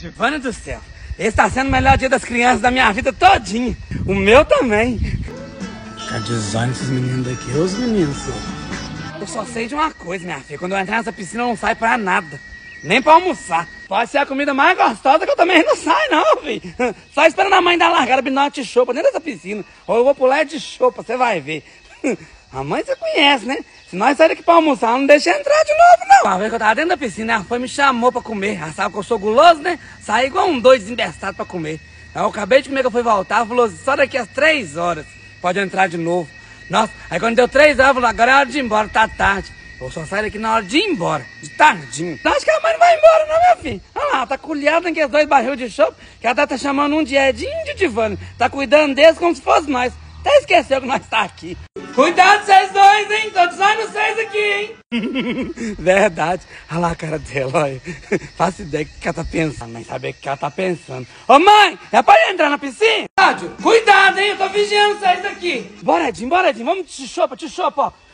Divana do céu, esse tá sendo o melhor dia das crianças da minha vida todinha. O meu também. Ficar de zóio esses meninos daqui, os meninos. Eu só sei de uma coisa, minha filha. Quando eu entrar nessa piscina eu não saio pra nada. Nem pra almoçar. Pode ser a comida mais gostosa que eu também não saio não, filho. Só esperando a mãe dar largada binote de chopa dentro dessa piscina. Ou eu vou pular de chopa, você vai ver. A mãe você conhece, né? Se nós saímos aqui pra almoçar, ela não deixa entrar de novo, não. Uma vez que eu tava dentro da piscina, ela foi me chamou pra comer. Ela sabe que eu sou guloso, né? Saí igual um doido desembestado pra comer. Aí eu acabei de comer, que eu fui voltar, ela falou, só daqui às 3 horas pode entrar de novo. Nossa, aí quando deu 3 horas, eu falei, agora é hora de ir embora, tá tarde. Eu só saio daqui na hora de ir embora, de tardinho. Acho que a mãe não vai embora não, meu filho. Olha lá, tá colhada naqueles 2 barril de chope, que ela tá chamando um de Edinho de Divano. Tá cuidando deles como se fosse nós. Até esqueceu que nós tá aqui. Cuidado vocês dois, hein? Tô dizendo vocês aqui, hein? Verdade. Olha lá a cara dela, olha. Faço ideia do que ela tá pensando, nem saber o que ela tá pensando. Ô mãe, é pra entrar na piscina? Cuidado, hein? Eu tô vigiando vocês aqui. Bora, Edinho, vamos de chopa, ó.